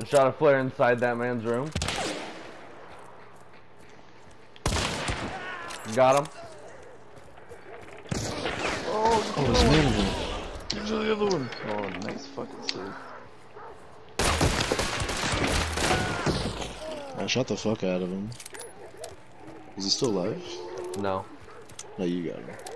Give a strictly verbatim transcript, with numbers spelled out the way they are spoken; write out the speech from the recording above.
Shot a flare inside that man's room. Got him. Oh, oh there's another one. There's the other one. Oh, nice fucking save. I shot the fuck out of him. Is he still alive? No. No, you got him.